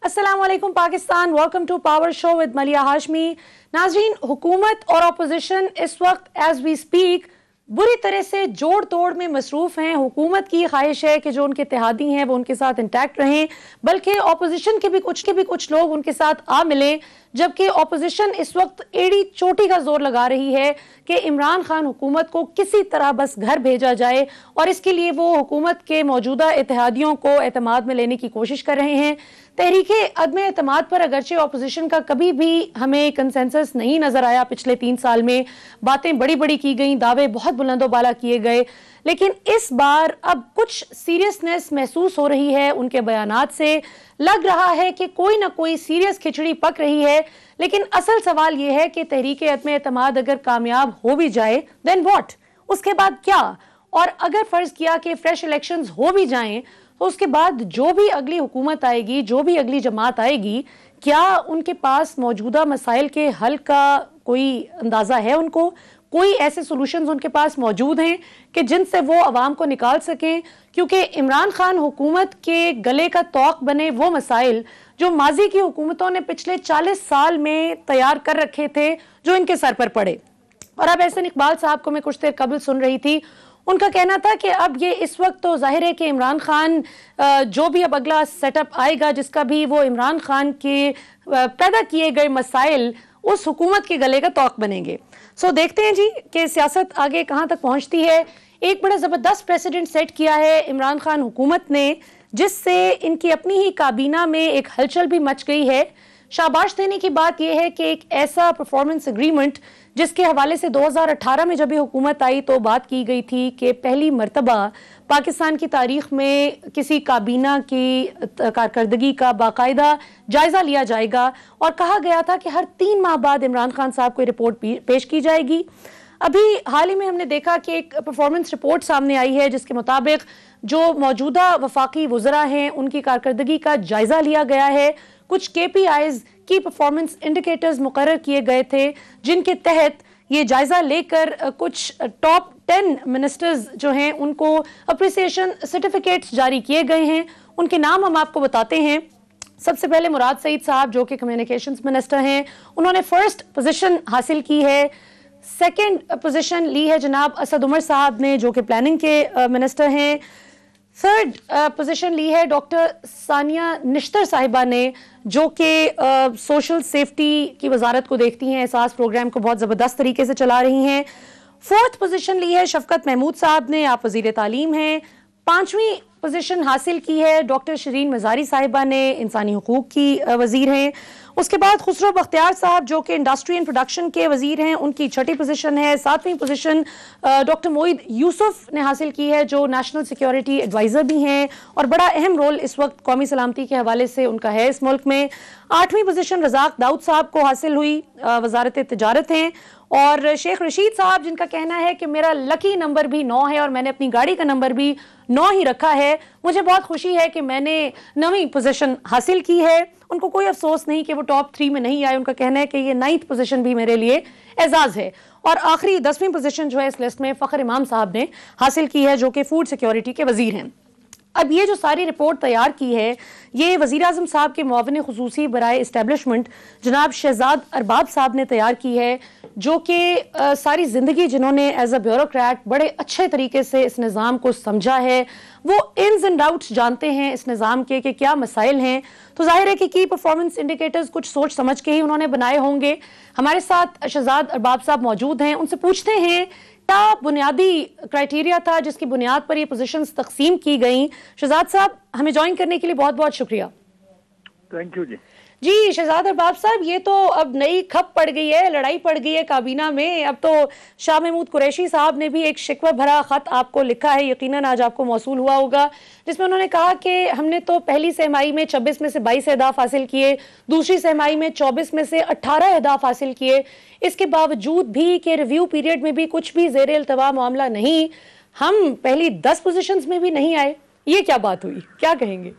अस्सलाम वालेकुम Pakistan, welcome to power show with Maliha Hashmi. नाजरीन, हुकूमत और अपोजिशन इस वक्त एज वी स्पीक बुरी तरह से जोड़ तोड़ में मसरूफ हैं। हुकूमत की ख्वाहिश है कि जो उनके इत्तेहादी हैं वो उनके साथ इंटैक्ट रहें, बल्कि अपोजिशन के भी कुछ लोग उनके साथ आ मिलें, जबकि अपोजिशन इस वक्त एड़ी चोटी का जोर लगा रही है कि इमरान खान हुकूमत को किसी तरह बस घर भेजा जाए, और इसके लिए वो हुकूमत के मौजूदा इत्तेहादियों को एतमाद में लेने की कोशिश कर रहे हैं। तहरीके अदम एतमाद पर अगरचे अपोजिशन का कभी भी हमें कंसेंसस नहीं नजर आया। पिछले 3 साल में बातें बड़ी बड़ी की गई, दावे बहुत बुलंदोबाला किए गए, लेकिन इस बार अब कुछ सीरियसनेस महसूस हो रही है उनके बयानात से। लग रहा है कि कोई ना कोई सीरियस खिचड़ी पक रही है। लेकिन असल सवाल यह है कि तहरीके अदम एतमाद अगर कामयाब हो भी जाए देन व्हाट, उसके बाद क्या? और अगर फर्ज किया कि फ्रेश इलेक्शंस हो भी जाएं तो उसके बाद जो भी अगली हुकूमत आएगी, जो भी अगली जमात आएगी, क्या उनके पास मौजूदा मसाइल के हल का कोई अंदाजा है? उनको कोई ऐसे सॉल्यूशंस उनके पास मौजूद हैं कि जिनसे वो अवाम को निकाल सकें? क्योंकि इमरान खान हुकूमत के गले का तौक बने वो मसाइल जो माजी की हुकूमतों ने पिछले 40 साल में तैयार कर रखे थे, जो इनके सर पर पड़े। और अब एहसन इकबाल साहब को मैं कुछ देर कबल सुन रही थी, उनका कहना था कि अब ये इस वक्त तो जाहिर है कि इमरान खान जो भी अब अगला सेटअप आएगा, जिसका भी वो इमरान खान के पैदा किए गए मसाइल उस हुकूमत के गले का तौक बनेंगे। सो देखते हैं जी कि सियासत आगे कहाँ तक पहुँचती है। एक बड़ा ज़बरदस्त प्रेसिडेंट सेट किया है इमरान खान हुकूमत ने, जिससे इनकी अपनी ही काबीना में एक हलचल भी मच गई है। शाबाश देने की बात यह है कि एक ऐसा परफॉर्मेंस एग्रीमेंट जिसके हवाले से 2018 में जब ये हुकूमत आई तो बात की गई थी कि पहली मर्तबा पाकिस्तान की तारीख में किसी काबीना की कारकर्दगी का बाकायदा जायजा लिया जाएगा, और कहा गया था कि हर 3 माह बाद इमरान खान साहब को रिपोर्ट पेश की जाएगी। अभी हाल ही में हमने देखा कि एक परफॉर्मेंस रिपोर्ट सामने आई है जिसके मुताबिक जो मौजूदा वफाकी वुज़रा हैं उनकी कारकर्दगी का जायजा लिया गया है। कुछ KPIs की परफॉर्मेंस इंडिकेटर्स मुकर्रर किए गए थे, जिनके तहत ये जायजा लेकर कुछ टॉप 10 मिनिस्टर्स जो हैं उनको अप्रिसिएशन सर्टिफिकेट्स जारी किए गए हैं। उनके नाम हम आपको बताते हैं। सबसे पहले मुराद सईद साहब जो कि कम्युनिकेशंस मिनिस्टर हैं, उन्होंने फर्स्ट पोजीशन हासिल की है। सेकंड पोजीशन ली है जनाब असद उमर साहब ने, जो कि प्लानिंग के मिनिस्टर हैं। थर्ड पोजीशन ली है डॉक्टर सानिया निश्तर साहिबा ने, जो कि सोशल सेफ्टी की वजारत को देखती हैं, एहसास प्रोग्राम को बहुत ज़बरदस्त तरीके से चला रही हैं। फोर्थ पोजीशन ली है शफकत महमूद साहब ने, आप वजीर तालीम हैं। 5वीं पोजीशन हासिल की है डॉक्टर शरीन मजारी साहिबा ने, इंसानी हुकूक की वजीर हैं। उसके बाद खुसरो बख्तियार साहब जो कि इंडस्ट्री एंड प्रोडक्शन के वजीर हैं, उनकी 6ठी पोजीशन है। 7वीं पोजीशन डॉक्टर मोईद यूसुफ ने हासिल की है, जो नेशनल सिक्योरिटी एडवाइज़र भी हैं, और बड़ा अहम रोल इस वक्त कौमी सलामती के हवाले से उनका है इस मुल्क में। 8वीं पोजीशन रज़ाक दाऊद साहब को हासिल हुई, वजारत तिजारत हैं। और शेख रशीद साहब, जिनका कहना है कि मेरा लकी नंबर भी 9 है और मैंने अपनी गाड़ी का नंबर भी 9 ही रखा है, मुझे बहुत खुशी है कि मैंने 9वीं पोजीशन हासिल की है। उनको कोई अफसोस नहीं कि वो टॉप 3 में नहीं आए। उनका कहना है कि ये 9th पोजीशन भी मेरे लिए एजाज़ है। और आखिरी 10वीं पोजीशन जो है इस लिस्ट में फ़खर इमाम साहब ने हासिल की है, जो कि फूड सिक्योरिटी के वजीर हैं। अब ये जो सारी रिपोर्ट तैयार की है, ये वज़ीर आज़म साहब के मुआविन खुसूसी बराए इस्टेब्लिशमेंट जनाब शहजाद अरबाब साहब ने तैयार की है, जो कि सारी ज़िंदगी जिन्होंने एज अ ब्यूरोक्रेट बड़े अच्छे तरीके से इस निज़ाम को समझा है, वो इन्स एंड आउट्स जानते हैं इस निज़ाम के कि क्या मसाइल हैं। तो जाहिर है कि की परफॉर्मेंस इंडिकेटर्स कुछ सोच समझ के ही उन्होंने बनाए होंगे। हमारे साथ शहजाद अरबाब साहब मौजूद हैं, उनसे पूछते हैं क्या बुनियादी क्राइटेरिया था जिसकी बुनियाद पर ये पोजीशंस तकसीम की गई। शहजाद साहब, हमें ज्वाइन करने के लिए बहुत बहुत शुक्रिया। थैंक यू जी शहजाद अरबाब साहब, ये तो अब नई खप पड़ गई है, लड़ाई पड़ गई है काबीना में। अब तो शाह महमूद कुरैशी साहब ने भी एक शिकवा भरा खत आपको लिखा है, यकीनन आज आपको मौसूल हुआ होगा, जिसमें उन्होंने कहा कि हमने तो पहली सहमाई में 26 में से 22 अहदाफ हासिल किए, दूसरी सहमाई में 24 में से 18 अहदाफ हासिल किए। इसके बावजूद भी कि रिव्यू पीरियड में भी कुछ भी ज़ेर इल्तवा मामला नहीं, हम पहली 10 पोजीशंस में भी नहीं आए। ये क्या बात हुई, क्या कहेंगे?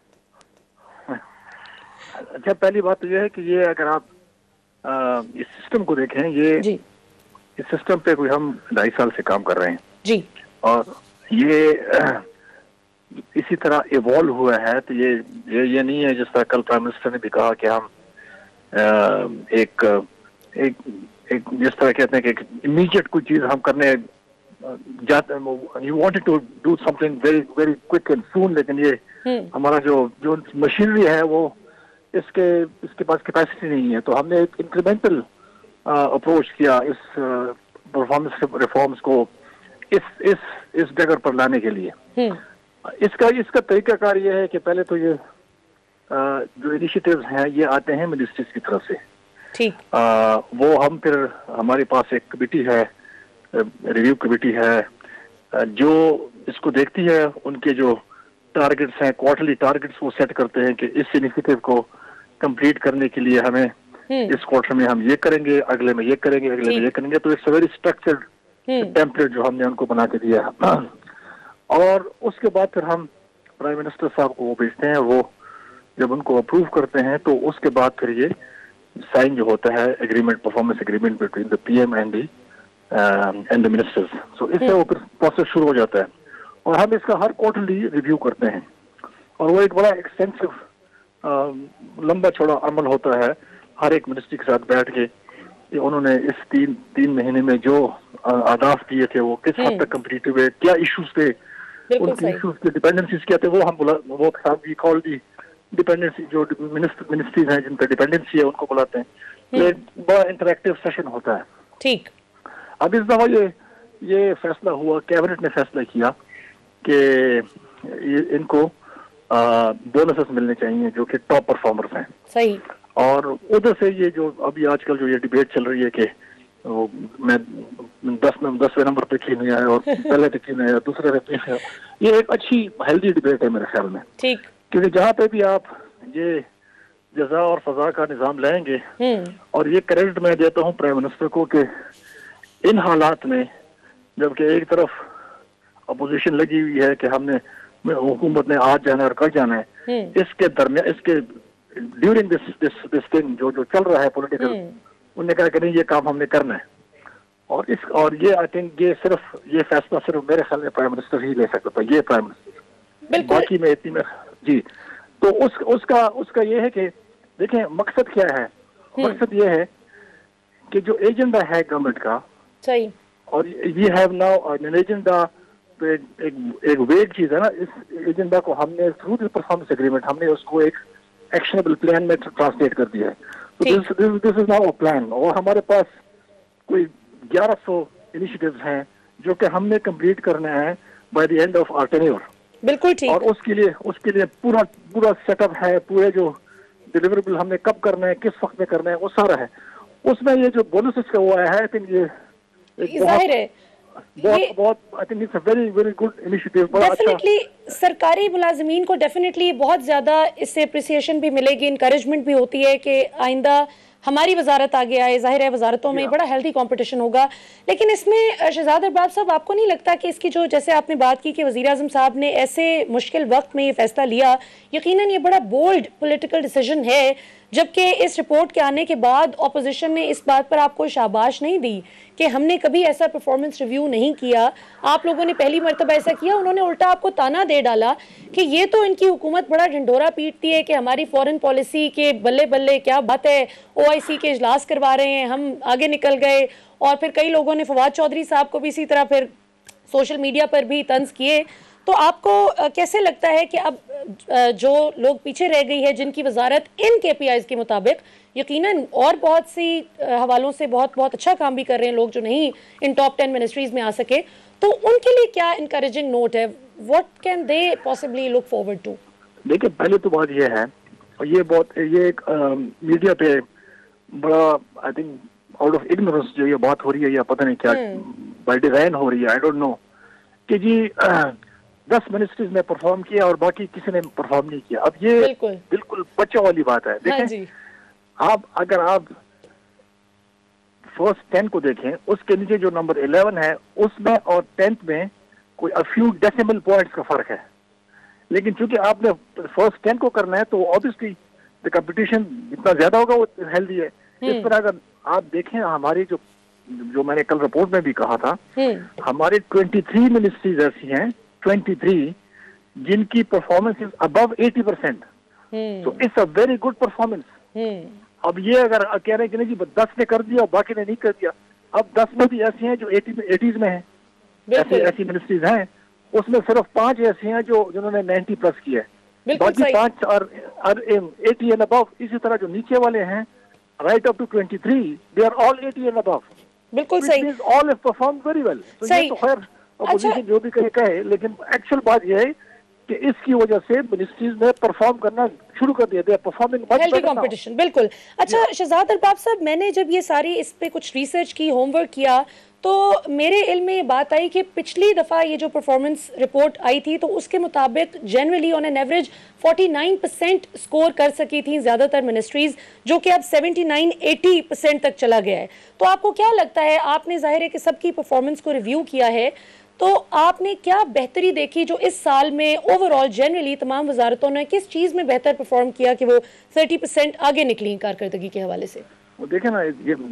अच्छा, पहली बात तो यह है कि ये अगर आप इस सिस्टम को देखें, ये जी। इस सिस्टम पे कोई हम 2.5 साल से काम कर रहे हैं जी। और ये इसी तरह इवॉल्व हुआ है। तो ये नहीं है, जिस तरह कल प्राइम मिनिस्टर ने भी कहा कि हम एक एक एक जिस तरह कहते हैं कि एक इमीडिएट कोई चीज हम करने जाते हैं, you wanted to do something very very quick and soon, लेकिन ये हमारा जो मशीनरी है वो इसके पास कैपेसिटी नहीं है। तो हमने एक इंक्रीमेंटल अप्रोच किया इस परफॉर्मेंस रिफॉर्म्स को इस जगह पर लाने के लिए। इसका तरीकाकार ये है कि पहले तो ये जो इनिशिएटिव्स हैं ये आते हैं मिनिस्ट्रीज की तरफ से। ठीक। वो हम फिर हमारे पास एक कमेटी है, रिव्यू कमेटी है, जो इसको देखती है। उनके जो टारगेट्स हैं, क्वार्टरली टारगेट्स वो सेट करते हैं कि इस इनिशिएटिव को कंप्लीट करने के लिए हमें इस क्वार्टर में हम ये करेंगे, अगले में ये करेंगे, अगले में ये करेंगे। तो it's a very structured template जो हमने उनको बना के दिया है। और उसके बाद फिर हम प्राइम मिनिस्टर साहब को वो भेजते हैं। वो जब उनको अप्रूव करते हैं तो उसके बाद फिर ये साइन जो होता है agreement, performance agreement between the PM and the ministers. So इससे वो फिर प्रोसेस शुरू हो जाता है और हम इसका हर क्वार्टरली रिव्यू करते हैं। और वो एक बड़ा एक्सटेंसिव लंबा चौड़ा अमल होता है। हर एक मिनिस्ट्री के साथ बैठ के उन्होंने इस तीन महीने में जो आदाफ दिए थे वो किस हद तक कंप्लीट हुए, क्या इश्यूज थे, उनके इश्यूज के डिपेंडेंसीज क्या थे, वो वी कॉल दी डिपेंडेंसी, जो मिनिस्ट्रीज हैं जिन पर डिपेंडेंसी है उनको बुलाते हैं। ये बड़ा इंटरेक्टिव सेशन होता है। ठीक। अब इस दफा ये फैसला हुआ, कैबिनेट ने फैसला किया कि इनको बोनसेस मिलने चाहिए जो कि टॉप परफॉर्मर्स हैं। सही। और उधर से ये जो अभी आजकल जो ये डिबेट चल रही है कि मैं 10वें नंबर पे क्यों नहीं आया और पहले पे क्यों नहीं आया, दूसरे पे क्यों नहीं आया, ये एक अच्छी हेल्दी डिबेट है मेरे ख्याल में। ठीक। क्योंकि जहाँ पे भी आप ये जजा और सजा का निजाम लाएंगे, और ये क्रेडिट मैं देता हूँ प्राइम मिनिस्टर को कि इन हालात में जबकि एक तरफ अपोजिशन लगी हुई है कि हुकूमत ने आज जाना है और कल जाना है, इसके दरमियान इसके ड्यूरिंग दिस थिंग जो चल रहा है पॉलिटिकल, उन्होंने कहा कि नहीं ये काम हमने करना है। और ये आई थिंक ये फैसला सिर्फ मेरे ख्याल में प्राइम मिनिस्टर ही ले सकता था, ये प्राइम मिनिस्टर। बाकी में इतनी में जी तो उसका ये है कि देखें मकसद क्या है। मकसद ये है कि जो एजेंडा है गवर्नमेंट का, सही, और we have now an agenda, एक वेग चीज है ना, इस एजेंडा को हमने थ्रू द परफॉर्मेंस एग्रीमेंट हमने उसको एक एक्शनेबल प्लान में ट्रांसलेट कर दिया है। तो this is now a plan. और हमारे पास कोई 1100 इनिशिएटिव्स हैं जो कि हमने कंप्लीट करना है by the end of our tenure. बिल्कुल ठीक। और उसके लिए पूरा सेटअप है, पूरे जो डिलीवरेबल हमने कब करना है, किस वक्त में करना है, वो सारा है। उसमें ये जो बोनसेस का हुआ है, आई थिंक ये जाहिर है बहुत I think it's a very very good initiative. Definitely सरकारी मुलाजिमीन को डेफिनेटली बहुत ज्यादा इससे अप्रिसिएशन भी मिलेगी, इनकरेजमेंट भी होती है कि आइंदा हमारी वजारत आगे आए। जाहिर है वजारतों में बड़ा हेल्दी कंपटीशन होगा। लेकिन इसमें शहजाद अरबाब साहब, आपको नहीं लगता कि इसकी जो जैसे आपने बात की कि वज़ीर आज़म साहब ने ऐसे मुश्किल वक्त में ये फैसला लिया, यकीनन ये बड़ा बोल्ड पॉलिटिकल डिसीजन है, जबकि इस रिपोर्ट के आने के बाद ऑपोजिशन ने इस बात पर आपको शाबाश नहीं दी कि हमने कभी ऐसा परफॉर्मेंस रिव्यू नहीं किया, आप लोगों ने पहली मरतबा ऐसा किया। उन्होंने उल्टा आपको ताना दे डाला कि ये तो इनकी हुकूमत बड़ा ढिंढोरा पीटती है कि हमारी फॉरेन पॉलिसी के बल्ले बल्ले क्या बात है, OIC के इजलास करवा रहे हैं, हम आगे निकल गए। और फिर कई लोगों ने फवाद चौधरी साहब को भी इसी तरह फिर सोशल मीडिया पर भी तंज किए। तो आपको कैसे लगता है कि अब जो लोग पीछे रह गई है, जिनकी वजारत इन KPIs के मुताबिक यकीनन और बहुत सी हवालों से बहुत अच्छा काम भी कर रहे हैं लोग जो नहीं इन टॉप 10 मिनिस्ट्रीज में आ सके, तो उनके लिए क्या इनकरेजिंग नोट है? What can they possibly look forward to? देखिए पहले तो बात ये है, ये एक मीडिया पे बड़ा I think out of ignorance जो ये बात हो रही है, या पता नहीं क्या बाय डिजाइन हो रही है, आई डोंट नो, कि जी 10 मिनिस्ट्रीज ने परफॉर्म किया और बाकी किसी ने परफॉर्म नहीं किया। अब ये बिल्कुल बच्चों वाली बात है। देखें अगर आप फर्स्ट 10 को देखें, उसके नीचे जो नंबर 11 है उसमें और 10th में कोई अ फ्यू डेसिमल पॉइंट्स का फर्क है। लेकिन चूंकि आपने फर्स्ट 10 को करना है तो ऑब्वियसली द कंपटीशन जितना ज्यादा होगा वो हेल्दी है। इस तरह अगर आप देखें हमारी जो मैंने कल रिपोर्ट में भी कहा था, हमारी 23 मिनिस्ट्रीज ऐसी हैं, 23 जिनकी परफॉर्मेंस इज अबव 80%, तो it's a very good performance. अब ये अगर कह रहे हैं कि नहीं जी 10 ने कर दिया बाकी ने नहीं कर दिया, अब 10 में भी ऐसी हैं जो 80s में हैं, ऐसी मिनिस्ट्रीज हैं, उसमें सिर्फ 5 ऐसी हैं जिन्होंने 90 प्लस किया है, बाकी 5 और 80 एंड अबव। इसी तरह जो नीचे वाले हैं right up to 23 they are all 80 and above. बिल्कुल सही, all have performed very well. तो ये तो खैर अपोजिशन जो भी कहे, लेकिन एक्चुअल बात यह है कि इसकी वजह से मिनिस्ट्रीज ने परफॉर्म करना शुरू कर दिया, they are performing much better now. Competition बिल्कुल। अच्छा शहजाद अरबाब साहब, मैंने जब ये सारी इस पे कुछ रिसर्च की, होमवर्क किया, तो मेरे इल्म में ये बात आई कि पिछली दफ़ा ये जो परफॉर्मेंस रिपोर्ट आई थी तो उसके मुताबिक generally on an average 49% score कर सकी थी ज़्यादातर मिनिस्ट्रीज, जो कि अब 79-80% तक चला गया है। तो आपको क्या लगता है, आपने जाहिर है कि सबकी परफॉर्मेंस को रिव्यू किया है, तो आपने क्या बेहतरी देखी जो इस साल में ओवरऑल जनरली तमाम वजारतों ने किस चीज़ में बेहतर परफॉर्म किया कि वो 30% आगे निकली कारकर्दगी के हवाले से? वो देखे ना,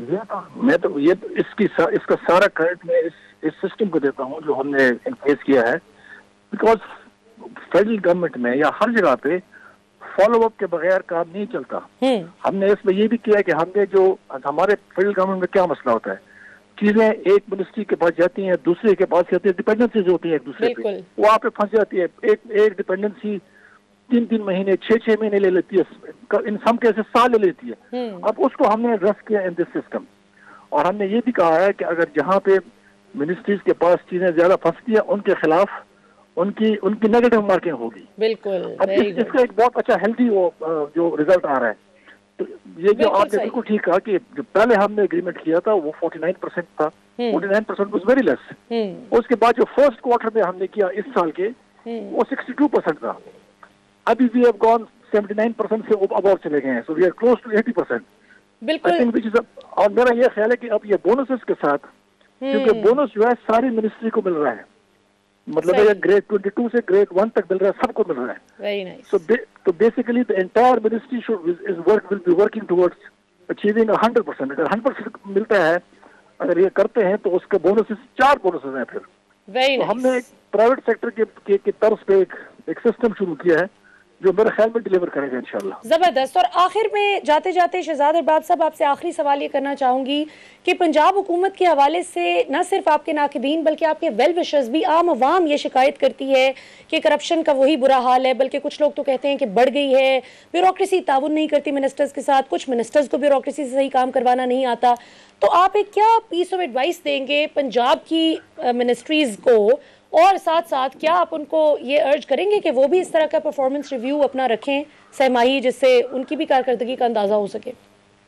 इसका सारा क्रेडिट मैं इस सिस्टम को देता हूँ जो हमने फेस किया है, बिकॉज फेडरल गवर्नमेंट में या हर जगह पे फॉलो अप के बगैर काम नहीं चलता। हमने इसमें ये भी किया कि हमने जो हमारे फेडरल गवर्नमेंट में क्या मसला होता है, चीजें एक मिनिस्ट्री के पास जाती हैं, दूसरे के पास जाती है, डिपेंडेंसीज होती है एक दूसरे पे, वहाँ पे फंस जाती है। एक डिपेंडेंसी 3-3 महीने 6-6 महीने ले लेती है, इन सम केसेस साल ले लेती है। अब उसको हमने एड्रेस किया इन दिस सिस्टम, और हमने ये भी कहा है कि अगर जहाँ पे मिनिस्ट्रीज के पास चीजें ज्यादा फंसती है उनके खिलाफ उनकी नेगेटिव मार्किंग होगी। बिल्कुल। अब इसका एक बहुत अच्छा हेल्दी जो रिजल्ट आ रहा है। तो ये जो आपने बिल्कुल ठीक कहा कि जो पहले हमने एग्रीमेंट किया था वो 49% था, 49% वाज वेरी लेस। उसके बाद जो फर्स्ट क्वार्टर में हमने किया इस साल के, वो 62% था। अभी वी हैव गॉन 79% से अबव चले गए हैं, so we are close to 80%। बिल्कुल। और मेरा ये ख्याल है कि अब ये बोनसेस के साथ, क्योंकि बोनस जो है सारी मिनिस्ट्री को मिल रहा है, मतलब है ग्रेड 22 से ग्रेड 1 तक मिल रहा है, सबको मिल रहा है। Very nice. So basically the entire ministry will be working towards achieving 100%। अगर 100% मिलता है, अगर ये करते हैं तो उसके बोनसेस 4 बोनसेस हैं फिर। Very nice. हमने एक प्राइवेट सेक्टर के तर्ज पे एक सिस्टम शुरू किया है जो मेरे ख्याल में डिलीवर करेगा इंशाल्लाह। जबरदस्त। और आखिर में जाते जाते शहजाद अरबाब साहब, आपसे आखिरी सवाल ये करना चाहूंगी कि पंजाब हुकूमत के हवाले से न सिर्फ आपके नाकिदीन बल्कि आपके वेल विशर्स भी, आम अवाम ये शिकायत करती है कि करप्शन का वही बुरा हाल है, बल्कि कुछ लोग तो कहते हैं कि बढ़ गई है, ब्यूरोक्रेसी ताउन नहीं करती मिनिस्टर्स के साथ, कुछ मिनिस्टर्स को ब्यूरोक्रेसी से सही काम करवाना नहीं आता। तो आप एक क्या पीस ऑफ एडवाइस देंगे पंजाब की मिनिस्ट्रीज को, और साथ साथ क्या आप उनको ये अर्ज करेंगे कि वो भी इस तरह का परफॉर्मेंस रिव्यू अपना रखें सहमाही, जिससे उनकी भी कारकर्दगी का अंदाजा हो सके?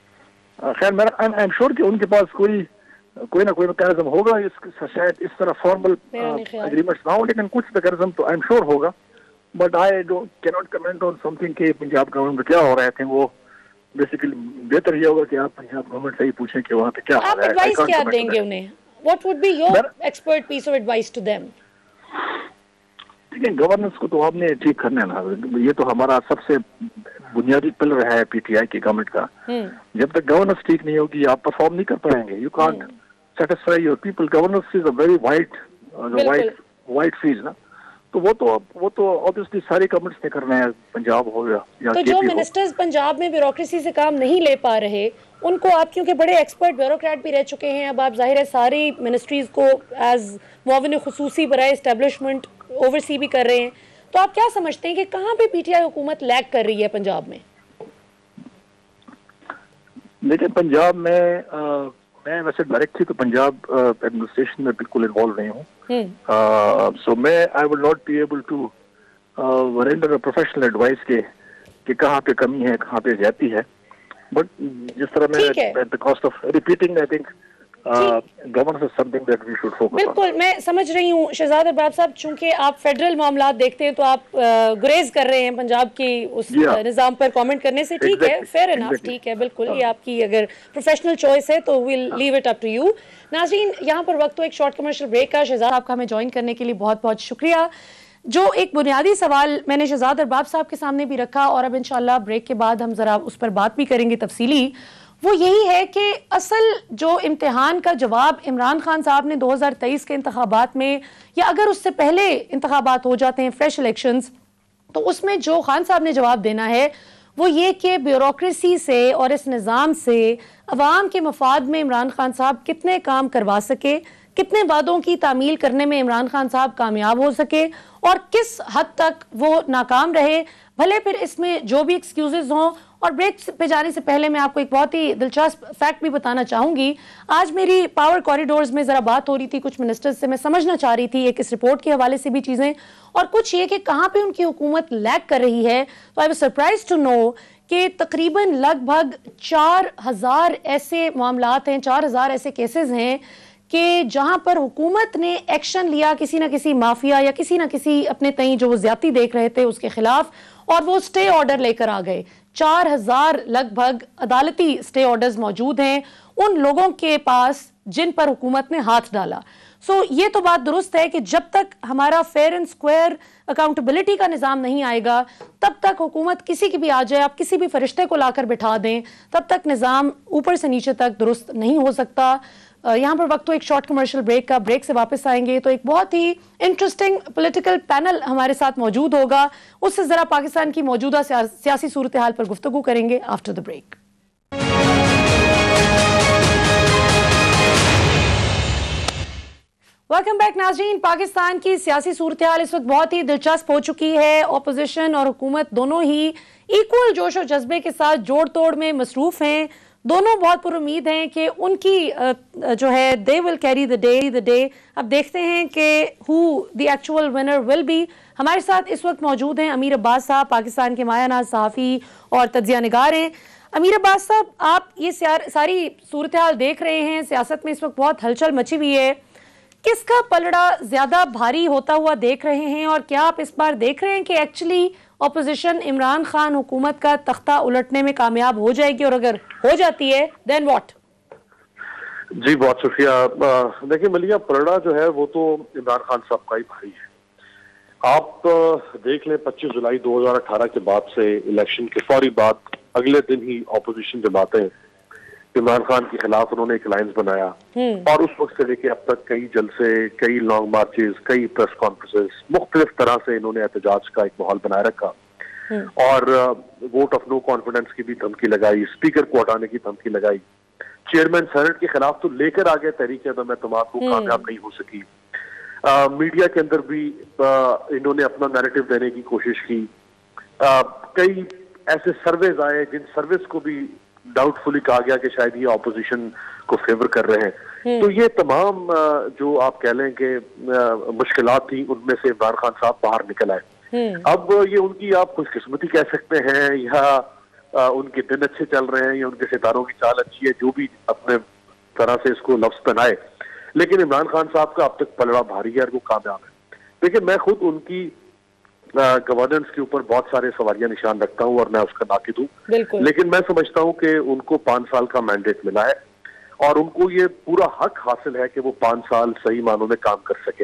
खैर मेरा आई एम श्योर कि उनके पास कोई ना कोई मैकेनिज्म होगा, शायद इस तरह फॉर्मल एग्रीमेंट्स ना हो, लेकिन कुछ मैकेनिज्म तो आई एम श्योर होगा। But I can not comment on something कि पंजाब गवर्नमेंट में क्या हो रहा है। थे वो बेसिकली बेहतर ये होगा कि आप पंजाब गवर्नमेंट से ही पूछें कि वहाँ पे क्या हो रहा है। एडवाइस क्या देंगे उन्हें? What would be your expert piece of advice to them? देखिए, गवर्नेंस को तो हमने ठीक करना है ना, ये तो हमारा सबसे बुनियादी पिलर है पीटीआई की गवर्नमेंट का। जब तक गवर्नेंस ठीक नहीं होगी आप परफॉर्म नहीं कर पाएंगे। You can't satisfy your people. Governance is a very wide field ना, तो वो तो ऑब्वियसली सारी गवर्नमेंट्स ने करना है, पंजाब हो गया या तो जो मिनिस्टर्स पंजाब में ब्यूरोक्रेसी से काम नहीं ले पा रहे उनको आप, क्योंकि बड़े एक्सपर्ट ब्यूरोक्रेट भी रह चुके हैं, अब आप जाहिर है सारी मिनिस्ट्रीज को एज मुआविन खुसूसी बराए एस्टेब्लिशमेंट ओवरसी भी कर रहे हैं, तो आप क्या समझते हैं कि कहाँ पे पीटीआई हुकूमत लैग कर रही है पंजाब में? लेकिन पंजाब में मैं वैसे डायरेक्टली तो पंजाब एडमिनिस्ट्रेशन में बिल्कुल इन्वॉल्व नहीं हूँ, सो मैं I will not be able to render a professional advice कि कहाँ पे कमी है, कहाँ पे ज्यादती है। बट जिस तरह मैं at the cost of repeating, I think governance is something that we should focus on. बिल्कुल, मैं समझ रही हूँ शहजाद अरबाब साहब, चूंकि आप फेडरल मामलात देखते हैं तो आप गुरेज कर रहे हैं पंजाब की उस निज़ाम पर कमेंट करने से। ठीक है, फेयर इनफ, ठीक है, बिल्कुल ये आपकी अगर प्रोफेशनल चॉइस है तो will leave it up to you. नाज़रीन, यहाँ पर वक्त तो एक शॉर्ट कमर्शियल ब्रेक का। शहजाद आपका हमें ज्वाइन करने के लिए बहुत बहुत शुक्रिया। जो एक बुनियादी सवाल मैंने शहजाद अरबाब साहब के सामने भी रखा और अब इंशाल्लाह ब्रेक के बाद हम जरा उस पर बात भी करेंगे तफसीली, वो यही है कि असल जो इम्तिहान का जवाब इमरान खान साहब ने 2023 के इंतखाबात में, या अगर उससे पहले इंतखाबात हो जाते हैं, फ्रेश इलेक्शंस, तो उसमें जो खान साहब ने जवाब देना है वो ये कि ब्यूरोक्रेसी से और इस निज़ाम से अवाम के मफाद में इमरान खान साहब कितने काम करवा सके, कितने वादों की तामील करने में इमरान खान साहब कामयाब हो सके और किस हद तक वो नाकाम रहे। भले फिर इसमें जो भी एक्सक्यूजेज हों। और ब्रेक पे जाने से पहले मैं आपको एक बहुत ही दिलचस्प फैक्ट भी बताना चाहूँगी। आज मेरी पावर कॉरिडोर्स में ज़रा बात हो रही थी कुछ मिनिस्टर्स से, मैं समझना चाह रही थी एक इस रिपोर्ट के हवाले से भी चीज़ें, और कुछ ये कि कहाँ पे उनकी हुकूमत लैग कर रही है। तो I was surprised to know कि तकरीबन लगभग 4000 ऐसे मामलात हैं, 4000 ऐसे केसेस हैं कि जहां पर हुकूमत ने एक्शन लिया किसी ना किसी माफिया या किसी ना किसी अपने तई जो वो ज्यादती देख रहे थे उसके खिलाफ, और वो स्टे ऑर्डर लेकर आ गए। 4000 लगभग अदालती स्टे ऑर्डर्स मौजूद हैं उन लोगों के पास जिन पर हुकूमत ने हाथ डाला। सो ये तो बात दुरुस्त है कि जब तक हमारा फेयर एंड स्क्वायर अकाउंटेबिलिटी का निज़ाम नहीं आएगा तब तक हुकूमत किसी की भी आ जाए, आप किसी भी फरिश्ते को लाकर बिठा दें, तब तक निज़ाम ऊपर से नीचे तक दुरुस्त नहीं हो सकता। यहाँ पर वक्त तो एक शॉर्ट कमर्शियल ब्रेक का, ब्रेक से वापस आएंगे तो एक बहुत ही इंटरेस्टिंग पॉलिटिकल पैनल हमारे साथ मौजूद होगा, उससे ज़रा पाकिस्तान की मौजूदा सियासी सूरत हाल पर गुफ्तगू करेंगे after the break. Welcome back नाज़रीन। पाकिस्तान की सियासी सूरत हाल इस वक्त बहुत ही दिलचस्प हो चुकी है। ऑपोजिशन और हुकूमत दोनों ही इक्वल जोश और जज्बे के साथ जोड़ तोड़ में मसरूफ हैं। दोनों बहुत पुरुमीद हैं कि उनकी जो है they will carry the day. अब देखते हैं कि who the actual winner will be. हमारे साथ इस वक्त मौजूद हैं अमीर अब्बास साहब, पाकिस्तान के मायानाज सहाफ़ी और तज्ज़िया निगार हैं। अमीर अब्बास साहब, आप ये सारी सूरत हाल देख रहे हैं, सियासत में इस वक्त बहुत हलचल मची हुई है, किसका पलड़ा ज्यादा भारी होता हुआ देख रहे हैं, और क्या आप इस बार देख रहे हैं कि एक्चुअली ऑपोजिशन इमरान खान हुकूमत का तख्ता उलटने में कामयाब हो जाएगी, और अगर हो जाती है देन व्हाट? जी बहुत शुक्रिया। देखिए मलिया, पलड़ा जो है वो तो इमरान खान साहब का ही भारी है। आप देख लें 25 जुलाई 2018 के बाद से इलेक्शन के फौरी बाद अगले दिन ही ऑपोजिशन जमातें इमरान खान के खिलाफ उन्होंने एक अलायंस बनाया, और उस वक्त से लेके अब तक कई जलसे, कई लॉन्ग मार्चेस, कई प्रेस कॉन्फ्रेंसेस, मुख्तलिफ तरह से इन्होंने एहतजाज का एक माहौल बनाए रखा, और वोट ऑफ नो कॉन्फिडेंस की भी धमकी लगाई, स्पीकर को हटाने की धमकी लगाई, चेयरमैन सेनेट के खिलाफ तो लेकर आगे तहरीक-ए-दम एतमाद को कामयाब नहीं हो सकी। मीडिया के अंदर भी इन्होंने अपना नैरेटिव देने की कोशिश की। कई ऐसे सर्वेज आए जिन सर्वेज को भी डाउटफुली कहा गया कि शायद ये ऑपोजिशन को फेवर कर रहे हैं। तो ये तमाम जो आप कह लें कि मुश्किलात थी, उनमें से इमरान खान साहब बाहर निकल आए। अब ये उनकी आप खुशकिस्मती कह सकते हैं, या उनके दिन अच्छे चल रहे हैं, या उनके सितारों की चाल अच्छी है, जो भी अपने तरह से इसको लफ्ज बनाए, लेकिन इमरान खान साहब का अब तक पलड़ा भारी है और वो कामयाब है। देखिए, मैं खुद उनकी गवर्नेंस के ऊपर बहुत सारे सवालिया निशान रखता हूं और मैं उसका नाकिद हूं, लेकिन मैं समझता हूं कि उनको 5 साल का मैंडेट मिला है और उनको ये पूरा हक हासिल है कि वो 5 साल सही मानों में काम कर सके।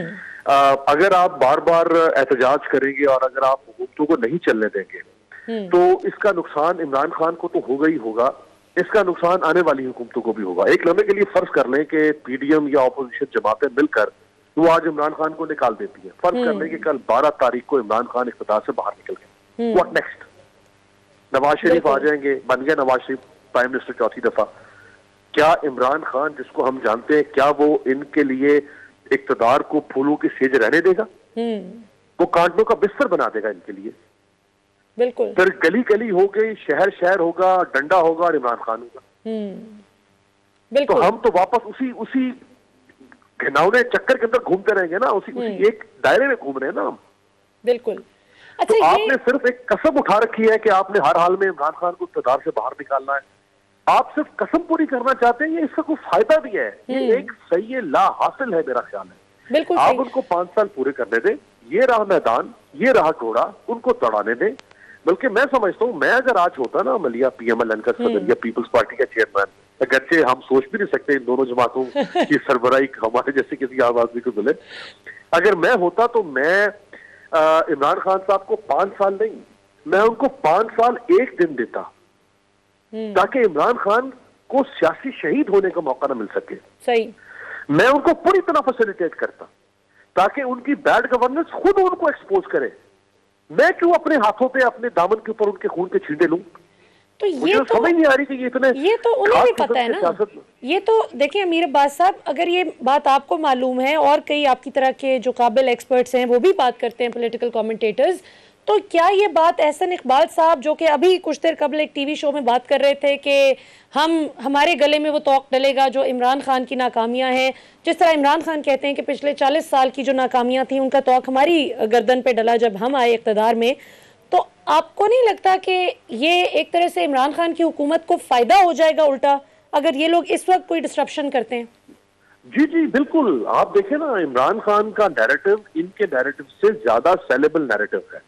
अगर आप बार बार एहतजाज करेंगे और अगर आप हुकूमतों को नहीं चलने देंगे तो इसका नुकसान इमरान खान को तो होगा ही होगा, इसका नुकसान आने वाली हुकूमतों को भी होगा। एक लम्हे के लिए फर्ज कर लें कि पीडीएम या ऑपोजिशन जमातें मिलकर वो आज इमरान खान को निकाल देती है। फर्ज कर लें कि कल 12 तारीख को इमरान खान इख्तियार से बाहर निकल गए, व्हाट नेक्स्ट? नवाज शरीफ आ जाएंगे, बन गया नवाज शरीफ प्राइम मिनिस्टर चौथी दफा। क्या इमरान खान जिसको हम जानते हैं, क्या वो इनके लिए इख्तियार को फूलों की सेज रहने देगा? वो कांटों का बिस्तर बना देगा इनके लिए। बिल्कुल। फिर गली गली हो गई, शहर शहर होगा, डंडा होगा और इमरान खान होगा। बिल्कुल। तो हम तो वापस उसी घिनौने चक्कर के अंदर घूमते रहेंगे ना, उसी एक दायरे में घूम रहे हैं ना हम। बिल्कुल। अच्छा, तो आपने सिर्फ एक कसम उठा रखी है कि आपने हर हाल में इमरान खान को इख्तियार से बाहर निकालना है। आप सिर्फ कसम पूरी करना चाहते हैं, ये इसका कोई फायदा भी है, ये एक सही ला हासिल है मेरा ख्याल है। बिल्कुल। आप उनको 5 साल पूरे करने दें, ये रहा मैदान, ये रहा घोड़ा, उनको दौड़ाने दें। बल्कि मैं समझता हूँ, मैं अगर आज होता ना मलिया पीएमएलएन का सदर या पीपल्स पार्टी का चेयरमैन, अगरचे हम सोच भी नहीं सकते इन दोनों जमातों की सरबराही हमारे जैसे किसी आम आदमी को मिले, अगर मैं होता तो मैं इमरान खान साहब को 5 साल नहीं, मैं उनको 5 साल 1 दिन देता। ताकि इमरान खान को सियासी शहीद होने का मौका ना मिल सके। सही, मैं उनको पूरी तरह फैसिलिटेट करता ताकि उनकी बैड गवर्नेंस खुद उनको एक्सपोज करे। मैं क्यों अपने हाथों पे अपने दामन के ऊपर उनके खून के छींटे लूं? तो ये तो समझ नहीं आ रही कि ये तो उन्हें भी पता है ना। ये तो देखिए अमीर अब्बास साहब, अगर ये बात आपको मालूम है और कई आपकी तरह के जो काबिल एक्सपर्ट्स हैं वो भी बात करते हैं, पॉलिटिकल कमेंटेटर्स, तो क्या ये बात एहसन इकबाल साहब जो कि अभी कुछ देर कबल एक टीवी शो में बात कर रहे थे कि हमारे गले में वो तोक डलेगा जो इमरान खान की नाकामियां हैं, जिस तरह इमरान खान कहते हैं कि पिछले 40 साल की जो नाकामियां थी उनका तोक हमारी गर्दन पे डला जब हम आए इक़्तिदार में, तो आपको नहीं लगता कि ये एक तरह से इमरान खान की हुकूमत को फायदा हो जाएगा उल्टा अगर ये लोग इस वक्त कोई डिस्ट्रप्शन करते हैं? जी जी बिल्कुल। आप देखें ना, इमरान खान का नैरेटिव इनके नैरेटिव से ज्यादा सेलेबल नैरेटिव है।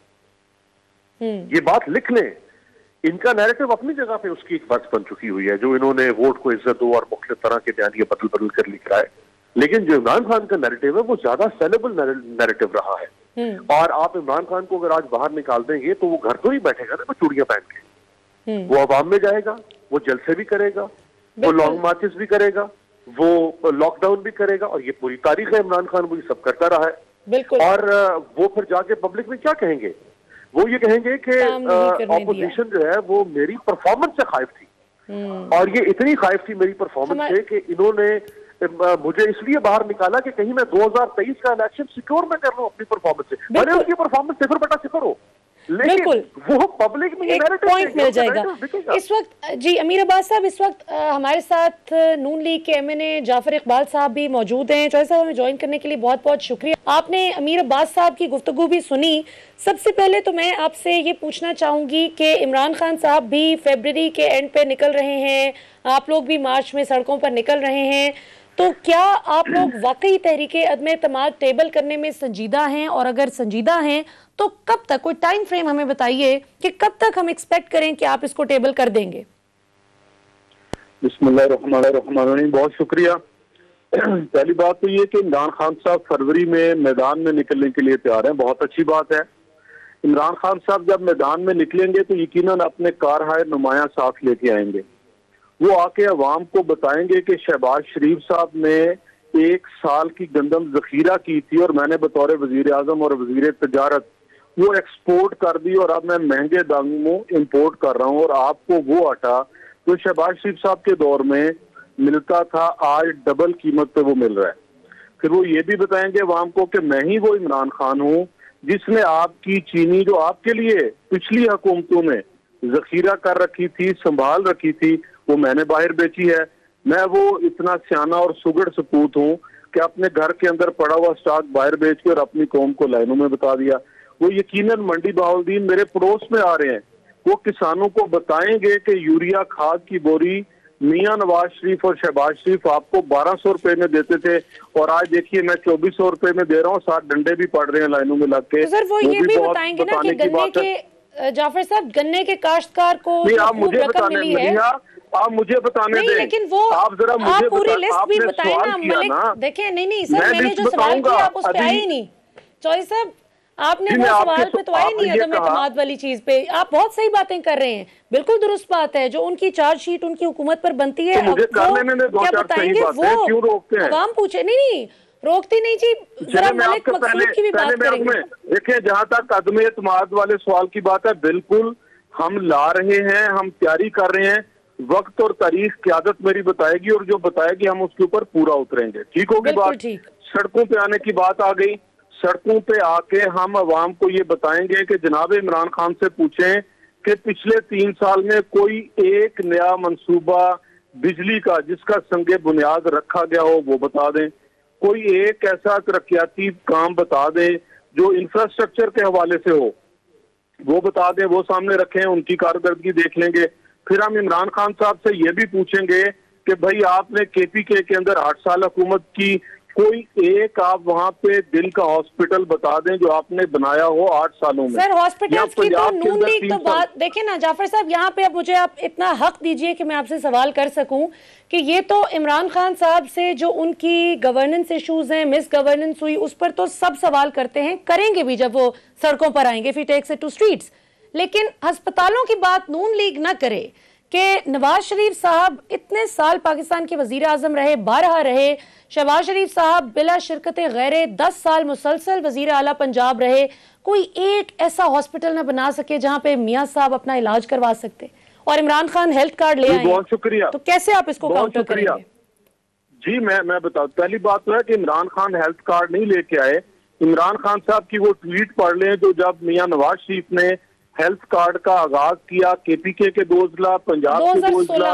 ये बात लिख लें, इनका नैरेटिव अपनी जगह पे उसकी एक बस बन चुकी हुई है, जो इन्होंने वोट को इज्जत दो और मुख्तलिफ तरह के बयान ये बदल बदल कर लिख रहा है। लेकिन जो इमरान खान का नैरेटिव है वो ज्यादा सेलेबल नैरेटिव रहा है। और आप इमरान खान को अगर आज बाहर निकाल देंगे तो वो घर तो ही बैठेगा ना, वो चूड़ियां पहन के, वो अवाम में जाएगा, वो जलसे भी करेगा, वो लॉन्ग मार्चेस भी करेगा, वो लॉकडाउन भी करेगा, और ये पूरी तारीख है इमरान खान वो ये सब करता रहा है। बिल्कुल। और वो फिर जाके पब्लिक में क्या कहेंगे? वो ये कहेंगे कि ऑपोजिशन जो है वो मेरी परफॉर्मेंस से खाइफ थी, और ये इतनी खाइफ थी मेरी परफॉर्मेंस से कि इन्होंने मुझे इसलिए बाहर निकाला कि कहीं मैं 2023 का इलेक्शन सिक्योर में कर लूं अपनी परफॉर्मेंस से। भले उनकी परफॉर्मेंस 0/0 हो, लेकिन वो पब्लिक में एक पॉइंट मिल जाएगा इस वक्त। जी अमीर अब्बास साहब, इस वक्त हमारे साथ नून लीग के एमएनए जाफर इकबाल साहब भी मौजूद हैं। चौधरी साहब, हमें ज्वाइन करने के लिए बहुत बहुत शुक्रिया। आपने अमीर अब्बास साहब की गुफ्तगू भी सुनी। सबसे पहले तो मैं आपसे ये पूछना चाहूंगी कि इमरान खान साहब भी फरवरी के एंड पे निकल रहे हैं, आप लोग भी मार्च में सड़कों पर निकल रहे हैं, तो क्या आप लोग वाकई तहरीके अदम-ए-एतमाद टेबल करने में संजीदा हैं? और अगर संजीदा हैं तो कब तक, कोई टाइम फ्रेम हमें बताइए कि कब तक हम एक्सपेक्ट करें कि आप इसको टेबल कर देंगे? बिस्मिल्लाहिर्रहमानिर्रहीम, बहुत शुक्रिया। पहली बात तो ये कि इमरान खान साहब फरवरी में मैदान में निकलने के लिए तैयार हैं, बहुत अच्छी बात है। इमरान खान साहब जब मैदान में निकलेंगे तो यकीनन अपने कारहाय नुमाया साथ लेके आएंगे। वो आके अवाम को बताएंगे कि शहबाज शरीफ साहब ने 1 साल की गंदम जखीरा की थी और मैंने बतौर वजीर आजम और वजीर तजारत वो एक्सपोर्ट कर दी, और अब मैं महंगे दामों इंपोर्ट कर रहा हूँ, और आपको वो आटा जो शहबाज शरीफ साहब के दौर में मिलता था आज डबल कीमत पे वो मिल रहा है। फिर वो ये भी बताएंगे अवाम को कि मैं ही वो इमरान खान हूँ जिसने आपकी चीनी जो आपके लिए पिछली हुकूमतों में जखीरा कर रखी थी, संभाल रखी थी, वो मैंने बाहर बेची है। मैं वो इतना सियाना और सुगड़ सपूत हूँ कि अपने घर के अंदर पड़ा हुआ स्टॉक बाहर बेच के और अपनी कौम को लाइनों में बता दिया। वो यकीनन मंडी बहाउद्दीन मेरे पड़ोस में आ रहे हैं, वो किसानों को बताएंगे कि यूरिया खाद की बोरी मियां नवाज शरीफ और शहबाज शरीफ आपको 1200 रुपए में देते थे, और आज देखिए मैं 2400 रुपए में दे रहा हूँ, 7 डंडे भी पड़ रहे हैं लाइनों में लग के। तो सर वो ये भी बताएंगे ना कि गन्ने के, जाफर साहब, गन्ने के काश्तकार को आप मुझे बताने दें, आप मुझे बताने दें, लेकिन वो आप जरा मुझे पूरी लिस्ट भी बताएं ना मलिक। देखिए नहीं सर, मैंने जो सवाल किया आप उस पे आए ही नहीं। चौधरी साहब, आपने वो सवाल पे तो आए नहीं अदम-ए-एतमाद वाली चीज पे। आप बहुत सही बातें कर रहे हैं, बिल्कुल दुरुस्त बात है, जो उनकी चार्जशीट उनकी हुकूमत पर बनती है, मुझे क्या बताएंगे वो क्यों रोकते हैं? आवाम पूछे। नहीं रोकती नहीं जी, जरा मलिक मकसूद की भी बात करेंगे। देखिए, जहाँ तक अदम-ए-एतमाद वाले सवाल की बात है, बिल्कुल हम ला रहे हैं, हम तैयारी कर रहे हैं, वक्त और तारीख क़यादत मेरी बताएगी, और जो बताएगी हम उसके ऊपर पूरा उतरेंगे। ठीक होगी बात? सड़कों पे आने की बात आ गई। सड़कों पे आके हम अवाम को ये बताएंगे कि जनाब इमरान खान से पूछें कि पिछले 3 साल में कोई एक नया मंसूबा बिजली का जिसका संगे बुनियाद रखा गया हो वो बता दें, कोई एक ऐसा तरक्याती काम बता दें जो इंफ्रास्ट्रक्चर के हवाले से हो वो बता दें, वो सामने रखें, उनकी कारकर्दगी देख लेंगे। फिर हम इमरान खान साहब से ये भी पूछेंगे कि भाई आपने केपीके के अंदर 8 साल हुकूमत की, कोई एक आप वहाँ पे दिल का हॉस्पिटल बता दें जो आपने बनाया हो 8 सालों में। सर हॉस्पिटल्स की तो नून लीग तो बात देखिए ना जाफर साहब, यहाँ पे अब मुझे आप इतना हक दीजिए कि मैं आपसे सवाल कर सकूं कि ये तो इमरान खान साहब से जो उनकी गवर्नेंस इश्यूज हैं, मिस गवर्नेंस हुई, उस पर तो सब सवाल करते हैं, करेंगे भी जब वो सड़कों पर आएंगे, if he takes it to streets. लेकिन अस्पतालों की बात नून लीग ना करे, कि नवाज शरीफ साहब इतने साल पाकिस्तान के वजीर आजम रहे, 12 रहे, शहबाज शरीफ साहब बिला शिरकत गैरे 10 साल मुसलसल वजीर आला पंजाब रहे, कोई एक ऐसा हॉस्पिटल न बना सके जहां पे मियां साहब अपना इलाज करवा सकते, और इमरान खान हेल्थ कार्ड ले आए। बहुत शुक्रिया। तो कैसे आप इसको काउंटर करेंगे? जी मैं बताऊं, पहली बात तो है कि इमरान खान हेल्थ कार्ड नहीं लेके आए। इमरान खान साहब की वो ट्वीट पढ़ लें जो जब मियां नवाज शरीफ ने हेल्थ कार्ड का आगाज किया, केपीके के 2 जिला, पंजाब के 2 जिला,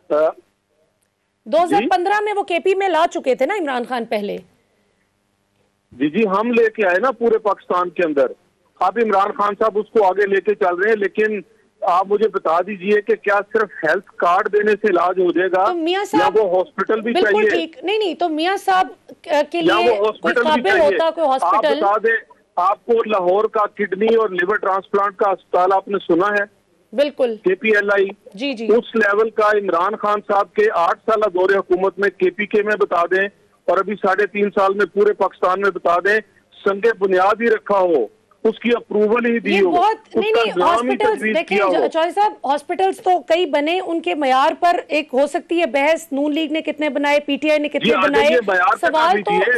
2015 में वो केपी में ला चुके थे ना इमरान खान पहले। जी हम लेके आए ना पूरे पाकिस्तान के अंदर। अब इमरान खान साहब उसको आगे लेके चल रहे हैं, लेकिन आप मुझे बता दीजिए कि क्या सिर्फ हेल्थ कार्ड देने से इलाज हो जाएगा, तो मियां साहब वो हॉस्पिटल भी चाहिए? ठीक नहीं, तो मियां साहब के लिए कोई काबिल होता कोई हॉस्पिटल? आप बता दें, आपको लाहौर का किडनी और लिवर ट्रांसप्लांट का अस्पताल आपने सुना है? बिल्कुल, KPLI। जी उस लेवल का इमरान खान साहब के 8 साल दौरे हुकूमत में KPK में बता दें, और अभी 3.5 साल में पूरे पाकिस्तान में बता दें, संगे बुनियाद ही रखा हो, उसकी अप्रूवल ही दी हो। नहीं हॉस्पिटल्स देखिए चौधरी साहब, हॉस्पिटल्स तो कई बने, उनके मयार पर एक हो सकती है बहस, नून लीग ने कितने बनाए, PTI ने कितने बनाए। सवाल तो ये है,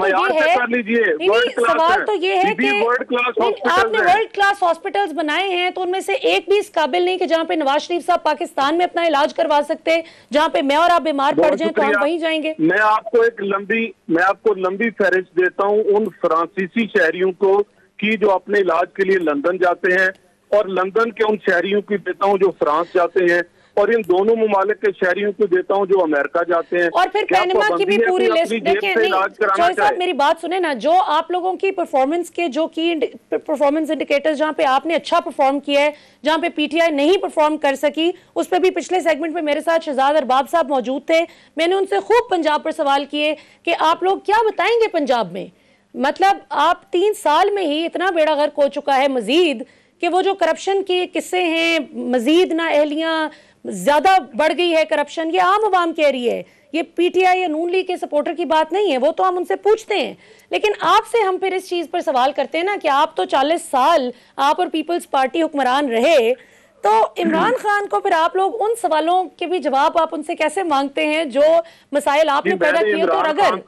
सवाल तो ये है कि आपने वर्ल्ड क्लास हॉस्पिटल्स बनाए हैं, तो उनमें से एक भी इस काबिल नहीं कि जहाँ पे नवाज शरीफ साहब पाकिस्तान में अपना इलाज करवा सकते, जहाँ पे मैं और आप बीमार पड़ जाएं तो हम वहीं जाएंगे। मैं आपको लंबी फहरिस्त देता हूँ उन फ्रांसीसी शहरियों को कि जो अपने इलाज के लिए लंदन जाते हैं, और लंदन के उन शहरियों की देता हूं जो फ्रांस जाते हैं, और इन दोनों ममालिक के शहरियों को देता हूं जो अमेरिका जाते हैं। और फिर पैनमा की भी पूरी लिस्ट देखें। चौधरी साहब मेरी बात सुने ना, जो आप लोगों की परफॉर्मेंस के जो की परफॉर्मेंस इंडिकेटर्स जहां पे आपने अच्छा परफॉर्म किया है, जहां पे PTI नहीं परफॉर्म कर सकी, उस पर भी पिछले सेगमेंट में मेरे साथ शहजाद अरबाब साहब मौजूद थे। मैंने उनसे खूब पंजाब पर सवाल किए कि आप लोग क्या बताएंगे पंजाब में, मतलब आप 3 साल में ही इतना बेड़ा गर्क हो चुका है मजीद, कि वो जो करप्शन के किस्से हैं, मजीद ना अहलियां ज्यादा बढ़ गई है करप्शन, ये आम आवाम कह रही है, ये PTI या नून लीग के सपोर्टर की बात नहीं है, वो तो हम उनसे पूछते हैं। लेकिन आपसे हम फिर इस चीज पर सवाल करते हैं ना कि आप तो 40 साल आप और पीपल्स पार्टी हुक्मरान रहे, तो इमरान खान को फिर आप लोग उन सवालों के भी जवाब आप उनसे कैसे मांगते हैं जो मसाइल आपने पैदा किए? तो अगर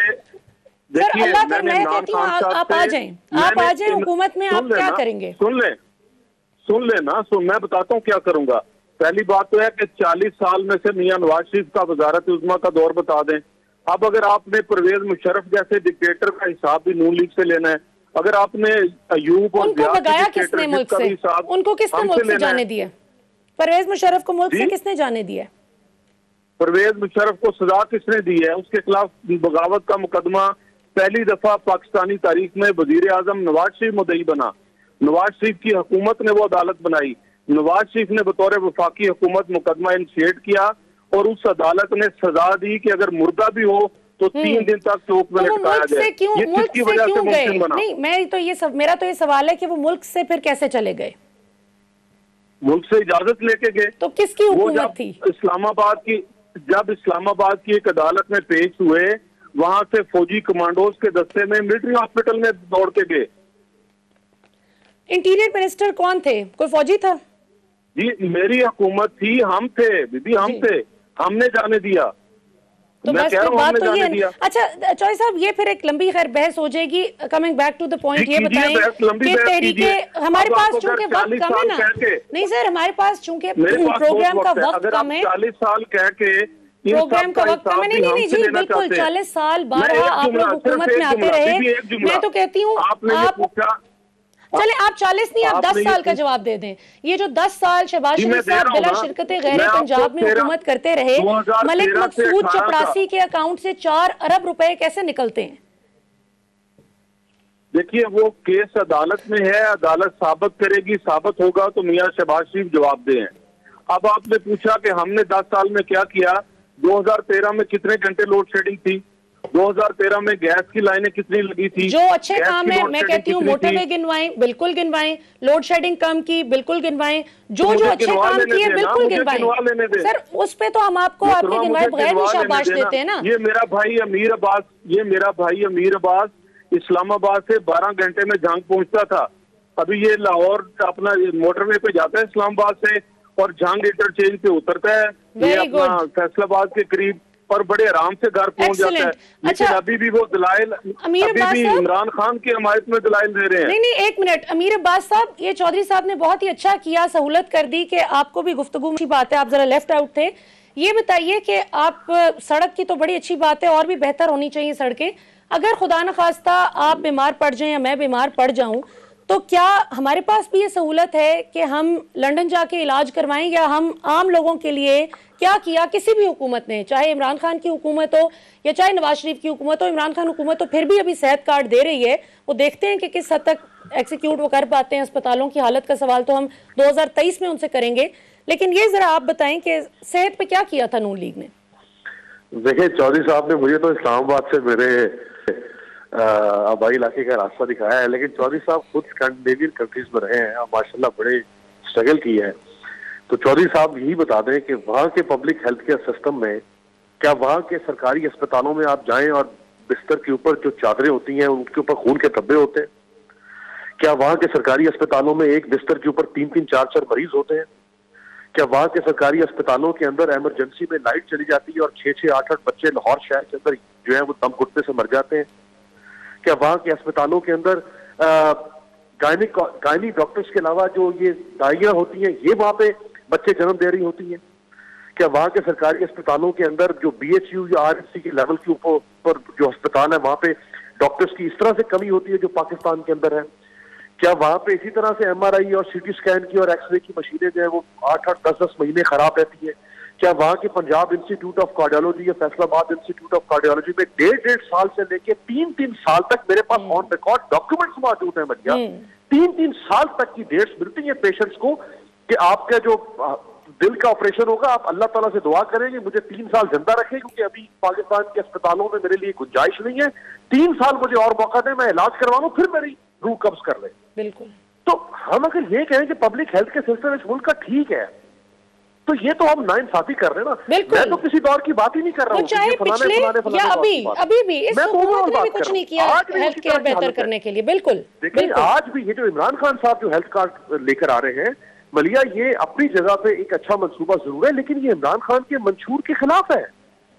सर अल्लाह कर, मैं कहती हूँ आप आ जाएं हुकूमत में, आप क्या करेंगे? सुन लेना, मैं बताता हूँ क्या करूंगा। पहली बात तो है कि 40 साल में से मियां नवाज शरीफ का वजारत उज़्मा का दौर बता दें। अब अगर आपने परवेज मुशर्रफ जैसे डिक्टेटर का हिसाब भी नून लीग से लेना है, अगर आपने अयूब और उनको भगाया किसने मुल्क से, उनको किसने मुल्क से जाने दिया? परवेज मुशर्रफ को मुल्क से किसने जाने दिया? परवेज मुशर्रफ को सजा किसने दी है? उसके खिलाफ बगावत का मुकदमा पहली दफा पाकिस्तानी तारीख में वजीर आजम नवाज शरीफ मुद्दई बना। नवाज शरीफ की हुकूमत ने वो अदालत बनाई, नवाज शरीफ ने बतौर वफाकी हुकूमत मुकदमा इनिशिएट किया, और उस अदालत ने सजा दी कि अगर मुर्दा भी हो तो 3 दिन तक चौक में लटकाया जाए। ये किसकी वजह से मुमकिन बना? नहीं, मेरा तो ये सवाल है कि वो मुल्क से फिर कैसे चले गए? मुल्क से इजाजत लेके गए। तो किसकी हुकूमत थी? जब इस्लामाबाद की एक अदालत में पेश हुए, वहां से फौजी कमांडोज के दस्ते में मिलिट्री हॉस्पिटल में दौड़ के गए। इंटीरियर मिनिस्टर कौन थे? कोई फौजी था? जी मेरी हुकूमत थी, हम थे बीबी, हम थे, हमने जाने दिया। तो बस फिर बात तो ये है। अच्छा चौधरी साहब, ये फिर एक लंबी खैर बहस हो जाएगी। Coming back to the point, ये बताएं कि तहरीके, हमारे पास चूंकि वक्त कम है ना, नहीं सर हमारे पास चूंकि प्रोग्राम का वक्त कम है, 40 साल कह के प्रोग्राम का वक्त कम है। नहीं जी बिल्कुल, 40 साल 12 आप लोग हुकूमत में आते रहे। मैं तो कहती हूँ आप चले, आप 40 नहीं, आप 10 साल का जवाब दे दें। ये जो 10 साल शहबाज शरीफ साहब बिला शिरकत गैर पंजाब में हुकूमत करते रहे, मलिक मकसूद चपरासी के अकाउंट से 4 अरब रुपए कैसे निकलते हैं? देखिए वो केस अदालत में है, अदालत साबित करेगी, साबित होगा तो मियां शहबाज शरीफ जवाब दें। अब आपने पूछा कि हमने 10 साल में क्या किया। 2013 में कितने घंटे लोड शेडिंग थी? 2013 में गैस की लाइनें कितनी लगी थी? जो अच्छे काम है, मैं कहती हूँ मोटरवे गिनवाएं, बिल्कुल गिनवाएं, लोड शेडिंग कम की, बिल्कुल गिनवाएं, जो अच्छे काम किए बिल्कुल गिनवाएं। सर उस पे तो हम आपको आपके गिनवाए बगैर भी शाबाश देते हैं ना। ये मेरा भाई अमीर अब्बास इस्लामाबाद से 12 घंटे में जंग पहुंचता था। अभी ये लाहौर अपना मोटरवे पे जाता है इस्लामाबाद से, और जंग इंटरचेंज पे उतरता है, ये अपना फैसलाबाद के करीब पर बड़े आराम से घर पहुंच जाता है। लेकिन अभी भी वो दलाइल अभी भी इमरान खान की हमायत में दलाइल दे रहे हैं। नहीं, एक मिनट अमीर अब्बास साहब, ये चौधरी साहब ने बहुत ही अच्छा किया, सहूलत कर दी कि आपको भी गुफ्तगू की बात है, आप जरा लेफ्ट आउट थे। ये बताइए कि आप, सड़क की तो बड़ी अच्छी बात है और भी बेहतर होनी चाहिए सड़कें, अगर खुदा न खास्ता आप बीमार पड़ जाएं या मैं बीमार पड़ जाऊं तो क्या हमारे पास भी ये सहूलत है कि हम लंदन जाके इलाज करवाएं, या हम आम लोगों के लिए क्या किया किसी भी हुकूमत ने, चाहे इमरान खान की हुकूमत हो या चाहे नवाज शरीफ की हुकूमत हो, इमरान खान हुकूमत तो फिर भी अभी सेहत कार्ड दे रही है, वो देखते हैं कि किस हद तक एग्जीक्यूट वो कर पाते हैं। अस्पतालों की हालत का सवाल तो हम 2023 में उनसे करेंगे, लेकिन ये जरा आप बताएं कि सेहत पे क्या किया था नून लीग ने। देखिए चौधरी साहब ने मुझे तो इस्लामाबाद से मेरे आबाई इलाके का रास्ता दिखाया है, लेकिन चौधरी साहब खुद स्कैंडिनेवियन कंट्रीज में रहे हैं और माशाल्लाह बड़े स्ट्रगल किए हैं। तो चौधरी साहब यही बता दें कि वहाँ के पब्लिक हेल्थ केयर सिस्टम में, क्या वहाँ के सरकारी अस्पतालों में आप जाएं और बिस्तर के ऊपर जो चादरें होती हैं उनके ऊपर खून के धब्बे होते हैं? क्या वहाँ के सरकारी अस्पतालों में एक बिस्तर के ऊपर 3-3, 4-4 मरीज होते हैं? क्या वहाँ के सरकारी अस्पतालों के अंदर इमरजेंसी में लाइट चली जाती है और 6-6, 8-8 बच्चे लाहौर शहर के अंदर जो है वो दम घुटने से मर जाते हैं? क्या वहाँ के अस्पतालों के अंदर गायनी डॉक्टर्स के अलावा जो ये दाइयाँ होती हैं ये वहाँ पे बच्चे जन्म दे रही होती हैं? क्या वहाँ के सरकारी अस्पतालों के अंदर जो BHU या RFC के लेवल के ऊपर जो अस्पताल है वहाँ पे डॉक्टर्स की इस तरह से कमी होती है जो पाकिस्तान के अंदर है? क्या वहाँ पे इसी तरह से MRI और CT स्कैन की और एक्सरे की मशीनें जो है वो 8-8, 10-10 महीने खराब रहती है? क्या वहाँ के पंजाब इंस्टीट्यूट ऑफ कार्डियोलॉजी या फैसलाबाद इंस्टीट्यूट ऑफ कार्डियोलॉजी में 1.5 साल से लेके 3-3 साल तक मेरे पास ऑन रिकॉर्ड डॉक्यूमेंट्स मौजूद है भैया, 3-3 साल तक की डेट्स मिलती है पेशेंट्स को कि आपका जो दिल का ऑपरेशन होगा, आप अल्लाह ताला से दुआ करेंगे मुझे 3 साल जिंदा रखें, क्योंकि अभी पाकिस्तान के अस्पतालों में मेरे लिए गुंजाइश नहीं है, 3 साल मुझे और मौका दें, मैं इलाज करवा लूं, फिर मेरी रूह कब्ज कर ले। बिल्कुल। तो हम अगर ये कहें कि पब्लिक हेल्थ के सिलसिले में मुल्क का ठीक है, तो ये तो हम नाइंसाफी कर रहे हैं ना। मैं तो किसी दौर की बात ही नहीं कर रहा हूँ, चाहे पिछले या अभी भी इस हुकूमत ने भी कुछ नहीं किया हेल्थ केयर बेहतर करने के लिए। बिल्कुल देखिए आज भी ये जो इमरान खान साहब जो हेल्थ कार्ड लेकर आ रहे हैं मलिया, ये अपनी जगह पे एक अच्छा मंसूबा जरूर है, लेकिन ये इमरान खान के मंशूर के खिलाफ है।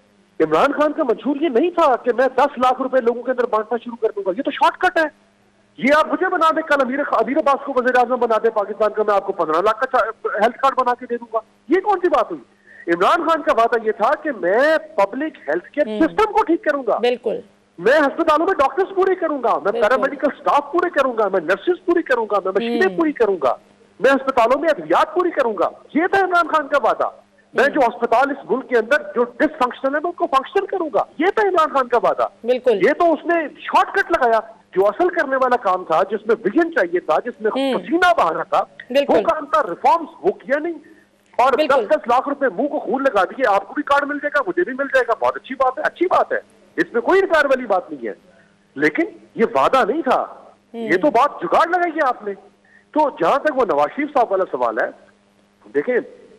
इमरान खान का मंशूर ये नहीं था कि मैं 10 लाख रुपए लोगों के अंदर बांटना शुरू कर दूंगा, ये तो शॉर्टकट है। ये आप मुझे बना दे, कल अमीर अब्बास को वज़ीर आज़म बना दे पाकिस्तान का, मैं आपको 15 लाख का हेल्थ कार्ड बना के दे दूंगा, ये कौन सी बात हुई? इमरान खान का वादा ये था कि मैं पब्लिक हेल्थ केयर सिस्टम को ठीक करूंगा, बिल्कुल, मैं अस्पतालों में डॉक्टर्स पूरे करूंगा, मैं पैरामेडिकल स्टाफ पूरे करूंगा, मैं नर्सेज पूरी करूंगा, मैं मशीनें पूरी करूंगा, मैं अस्पतालों में अद्वियात पूरी करूंगा। ये था इमरान खान का वादा। मैं जो अस्पताल इस मुल्क के अंदर जो डिसफंक्शनल है मैं उसको फंक्शन करूंगा, ये था इमरान खान का वादा। ये तो उसने शॉर्टकट लगाया। जो असल करने वाला काम था, जिसमें विजन चाहिए था, जिसमें पसीना बहाना था, वो काम था रिफॉर्म्स, वो किया नहीं। और 10-10 लाख रुपए मुंह को खून लगा दिए, आपको भी कार्ड मिल जाएगा, मुझे भी मिल जाएगा, बहुत अच्छी बात है, अच्छी बात है, इसमें कोई इनकार वाली बात नहीं है, लेकिन ये वादा नहीं था, ये तो बात जुगाड़ लगाई है आपने। तो जहां तक वो नवाज शरीफ साहब वाला सवाल है, देखें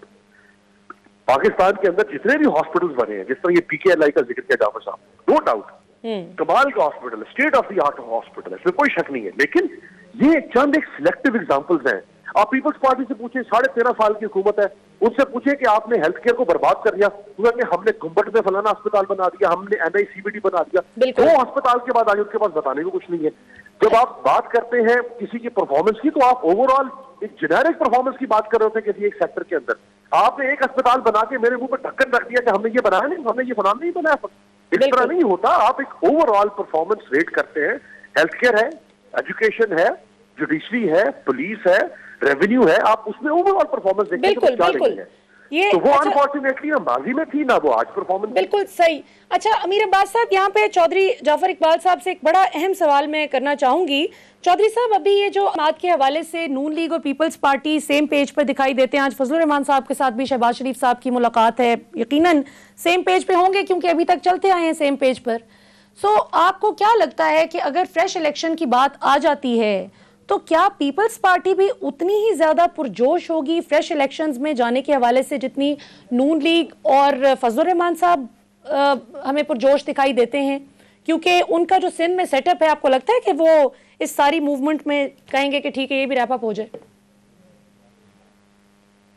पाकिस्तान के अंदर जितने भी हॉस्पिटल्स बने हैं, जिस तरह ये PKLI का जिक्र किया जाफर साहब, नो डाउट कमाल का हॉस्पिटल है, state of the art hospital है, इसमें कोई शक नहीं है, लेकिन ये चंद एक सिलेक्टिव एग्जांपल्स हैं। आप पीपल्स पार्टी से पूछे, 13.5 साल की हुकूमत है, उनसे पूछे कि आपने हेल्थ केयर को बर्बाद कर दिया, हमने गुम्बट में फलाना अस्पताल बना दिया, हमने NICBD बना दिया, 2 अस्पताल के बाद आगे उसके पास बताने को कुछ नहीं है। जब आप बात करते हैं किसी की परफॉर्मेंस की, तो आप ओवरऑल एक जेनेरिक परफॉर्मेंस की बात कर रहे होते हैं किसी एक सेक्टर के अंदर। आपने एक अस्पताल बना के मेरे मुंह पर ढक्कन रख दिया कि हमने ये बनाया नहीं, हमने ये फलाना नहीं बनाया, इस तरह नहीं होता। आप एक ओवरऑल परफॉर्मेंस रेट करते हैं, हेल्थ केयर है, एजुकेशन है, जुडिशरी है, पुलिस है, रेवेन्यू है, आप उसमें ओवरऑल परफॉर्मेंस देखते हैं। बिल्कुल ये तो वो अनफॉर्चुनेटली ना माजी में थी ना वो आज परफॉर्मेंस। बिल्कुल सही। अच्छा अमीर अब्बास साहब, यहाँ पे चौधरी जाफर इकबाल साहब से एक बड़ा अहम सवाल मैं करना चाहूंगी। चौधरी साहब, अभी ये जो आमाद के हवाले से नून लीग और पीपल्स पार्टी सेम पेज पर दिखाई देते हैं, आज फजलुर रहमान साहब के साथ भी शहबाज शरीफ साहब की मुलाकात है, यकीनन सेम पेज पे होंगे क्योंकि अभी तक चलते आए हैं सेम पेज पर। सो आपको क्या लगता है कि अगर फ्रेश इलेक्शन की बात आ जाती है तो क्या पीपल्स पार्टी भी उतनी ही ज्यादा पुरजोश होगी फ्रेश इलेक्शंस में जाने के हवाले से जितनी नून लीग और फजलुर रहमान साहब हमें पुरजोश दिखाई देते हैं? क्योंकि उनका जो सिंध में सेटअप है, आपको लगता है कि वो इस सारी मूवमेंट में कहेंगे कि ठीक है ये भी रैप अप हो जाए?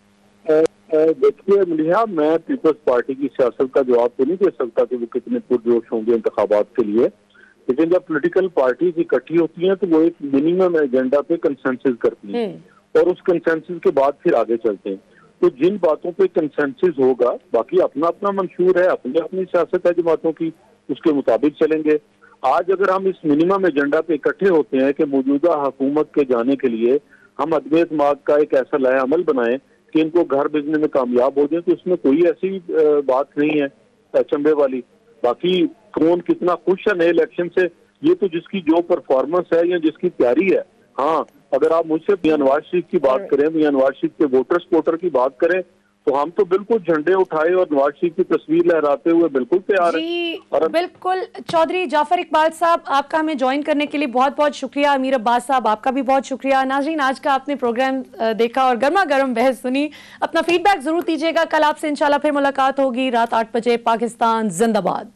देखिए मलिहा, मैं पीपल्स पार्टी की सियासत का जवाब तो नहीं दे सकता कि वो कितने पुरजोश होंगे इंतखाबात के लिए, लेकिन जब पॉलिटिकल पार्टीज इकट्ठी होती हैं तो वो एक मिनिमम एजेंडा पे कंसेंसस करती हैं और उस कंसेंसस के बाद फिर आगे चलते हैं। तो जिन बातों पे कंसेंसस होगा, बाकी अपना अपना मंशूर है, अपनी अपनी सियासत है जमातों की, उसके मुताबिक चलेंगे। आज अगर हम इस मिनिमम एजेंडा पे इकट्ठे होते हैं कि मौजूदा हुकूमत के जाने के लिए हम अदम एतमाद का एक ऐसा लाया अमल बनाएं कि इनको घर भेजने में कामयाब हो जाए, तो इसमें कोई ऐसी बात नहीं है अचंभे वाली। बाकी कौन कितना खुश है नए इलेक्शन से, ये तो जिसकी जो परफॉर्मेंस है या जिसकी तैयारी है। हाँ, अगर आप मुझसे मियां नवाज शरीफ की बात करें, मियां नवाज शरीफ के वोटर सपोर्टर की बात करें, तो हम तो बिल्कुल झंडे उठाए और नवाज शरीफ की तस्वीर लहराते हुए बिल्कुल तैयार हैं। और बिल्कुल चौधरी जाफर इकबाल साहब, आपका हमें ज्वाइन करने के लिए बहुत बहुत शुक्रिया। अमीर अब्बास साहब, आपका भी बहुत शुक्रिया। नाज़रीन, आज का आपने प्रोग्राम देखा और गर्मा गर्म बहस सुनी। अपना फीडबैक जरूर दीजिएगा। कल आपसे इंशाल्लाह फिर मुलाकात होगी रात 8 बजे। पाकिस्तान जिंदाबाद।